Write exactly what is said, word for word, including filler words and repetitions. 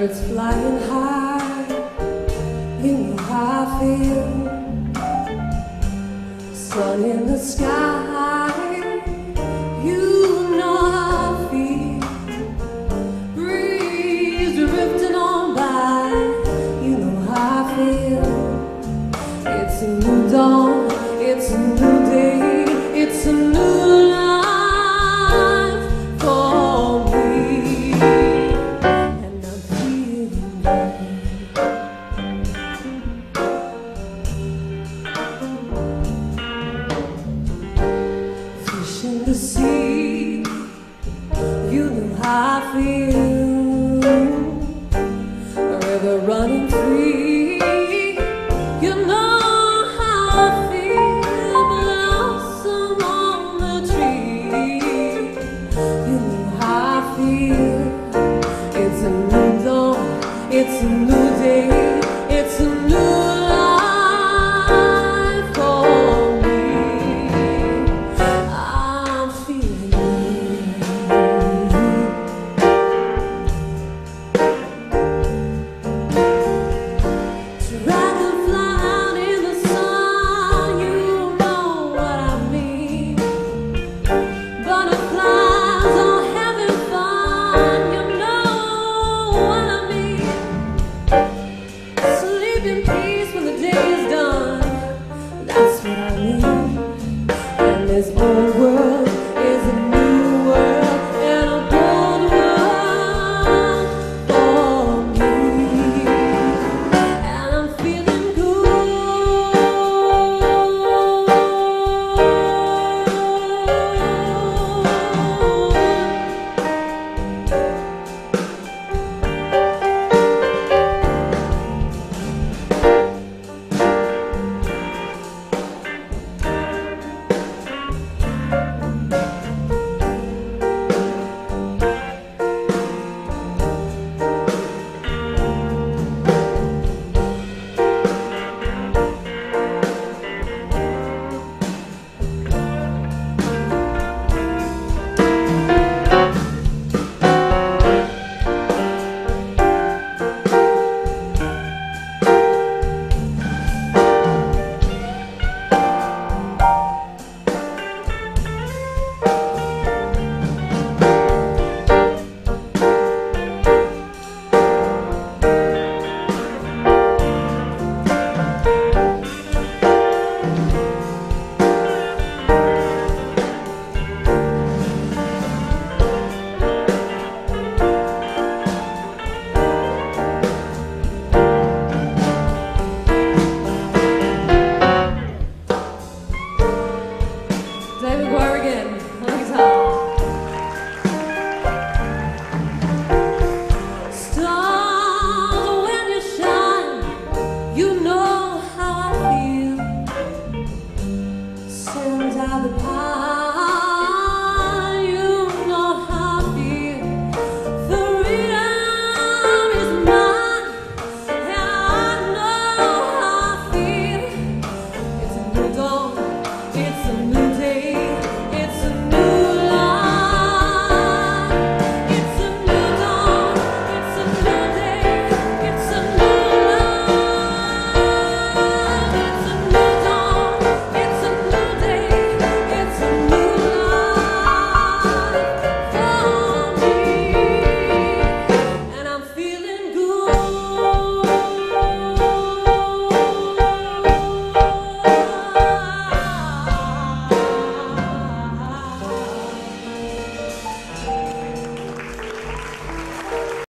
Birds flying high, you know how I feel. Sun in the sky, you know how I feel. Breeze drifting on by, you know how I feel. It's a new dawn, it's a new day, it's a new life for me. And I'm feeling good. Fish in the sea, you know how I feel.